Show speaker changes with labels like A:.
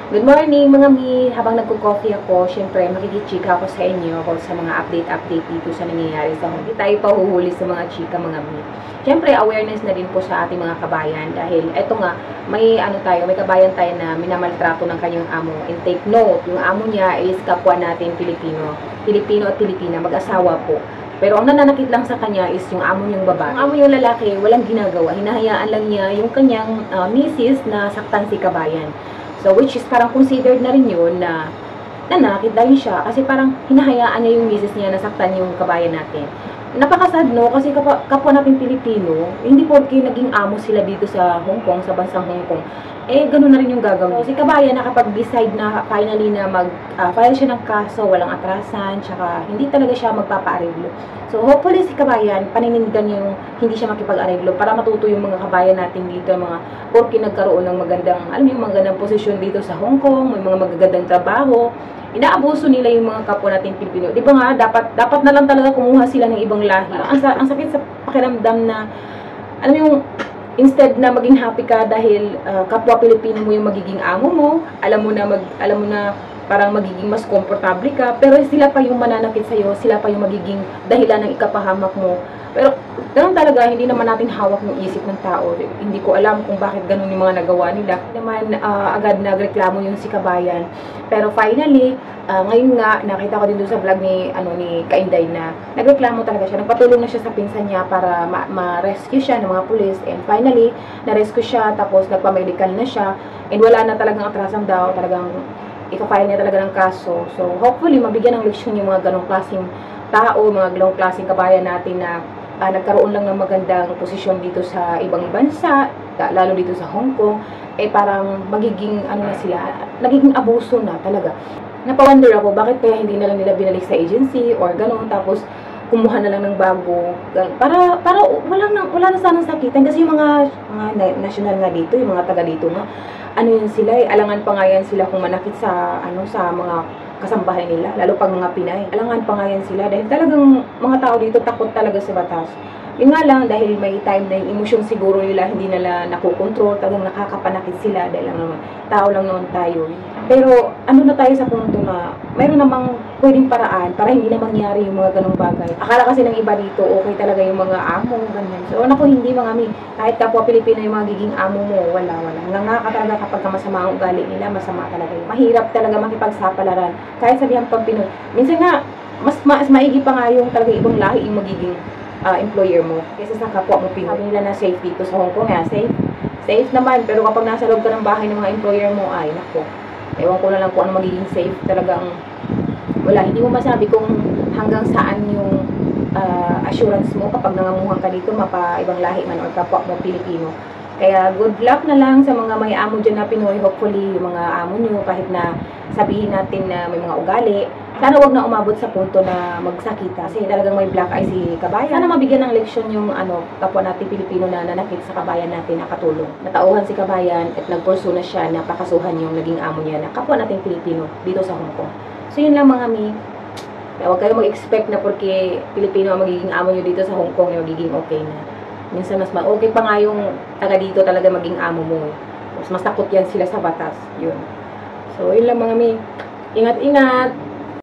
A: Good morning mga mi! Habang nagko-coffee ako, syempre makikichika ako sa inyo about sa mga update dito sa nangyayari sa home. Hindi tayo pahuhuli sa mga chika mga mi. Syempre awareness na din po sa ating mga kabayan dahil eto nga, may kabayan tayo na minamaltrato ng kanyang amo. And take note, yung amo niya is kapwa natin Pilipino. Pilipino at Pilipina, mag-asawa po. Pero ang nananakit lang sa kanya is yung amo niyang babae. Yung amo niyang lalaki, walang ginagawa. Hinahayaan lang niya yung kanyang misis na saktan si kabayan. So, which is parang considered na rin yun na nanakit dahil siya. Kasi parang hinahayaan niya yung misis niya na saktan yung kabayan natin. Napakasad, no? Kasi kapwa natin Pilipino, hindi porke naging amo sila dito sa Hong Kong, sa bansang Hong Kong, eh, ganun na rin yung gagawin. So, si kabayan nakapag-decide na finally na mag-file siya ng kaso, walang atrasan, tsaka hindi talaga siya magpapa-areglo. So, hopefully si kabayan, paninindigan yung hindi siya makipag-areglo para matuto yung mga kabayan natin dito, mga porke nagkaroon ng magandang, magandang posisyon dito sa Hong Kong, may mga magagandang trabaho, inaabuso nila yung mga kapwa natin Pilipino. Di ba nga, dapat na lang talaga kumuha sila ng ibang lahi. Ang sakit sa pakiramdam na, instead na maging happy ka dahil kapwa Pilipino mo yung magiging amo mo, alam mo na parang magiging mas komportable ka, pero sila pa yung mananakit sa'yo, sila pa yung magiging dahilan ng ikapahamak mo. Pero ganun talaga, hindi naman natin hawak ng isip ng tao. Hindi ko alam kung bakit ganun yung mga nagawa nila. Hindi naman agad nagreklamo yung si kabayan. Pero finally, ngayon nga, nakita ko din doon sa vlog ni Kainday na nagreklamo talaga siya. Nagpatulong na siya sa pinsan niya para ma-rescue siya ng mga pulis. And finally, na-rescue siya, tapos nagpa-medical na siya. And wala na talagang atrasan daw, talagang ipafile niya talaga ng kaso. So, hopefully, mabigyan ng leksyon yung mga ganong klaseng tao, mga ganong klaseng kabayan natin na nagkaroon lang ng magandang posisyon dito sa ibang bansa, lalo dito sa Hong Kong, eh parang magiging, nagiging abuso na talaga. Napawonder ako, bakit kaya hindi na lang nila binalik sa agency or gano'n, tapos kumuha na lang ng bago, para wala na sanang sakitan, kasi yung mga national nga dito, yung mga taga dito nga, sila, alangan pa nga yan sila kung manakit sa, sa mga kasambahay nila, lalo pag mga Pinay. Alangan pa nga yan sila dahil talagang mga tao dito takot talaga sa batas. Yun nga lang, dahil may time na yung emosyon siguro nila hindi nila nakokontrol, talagang nakakapanakit sila dahil lang tao lang naman tayo. Pero na tayo sa punto na mayroon namang pwedeng paraan para hindi na mangyari yung mga ganong bagay. Akala kasi ng iba dito, okay talaga yung mga amo, ganyan. So, hindi mga mi. Kahit kapwa Pilipino yung mga giging amo mo, wala. Nga ka talaga kapag masama ang ugali nila, masama talaga yun. Mahirap talaga makipagsapalaran. Kahit sabihan pang Pinoy. Minsan nga, mas maigi pa nga yung talaga ibang lahi yung magiging employer mo kaysa sa kapwa mo Pinoy. Sabi nila na safe dito sa Hong Kong, safe naman, pero kapag nasa loob ka ng bahay ng mga employer mo, ay nako, ewan ko na lang kung ano magiging safe. Talagang wala, hindi mo masabi kung hanggang saan yung assurance mo kapag nangamuhan ka dito, mapa ibang lahi man or kapwa mo Pilipino. Kaya good luck na lang sa mga may amo dyan na Pinoy. Hopefully, yung mga amo nyo, kahit na sabihin natin na may mga ugali, sana wag na umabot sa punto na magsakita. Kasi talagang may black eye si kabayan. Sana mabigyan ng leksyon yung kapwa natin Pilipino na nanakit sa kabayan natin na katulong. Natauhan si kabayan at nagpurso na siya na pakasuhan yung naging amo niya na kapwa natin Pilipino dito sa Hong Kong. So yun lang mga mi. Huwag kayo mag-expect na porque Pilipino ang magiging amo nyo dito sa Hong Kong, yung magiging okay na. Minsan mas okay pa nga yung taga dito talaga maging amo mo. Mas takot yan sila sa batas. Yun. So, yun lang mga mi. Ingat-ingat!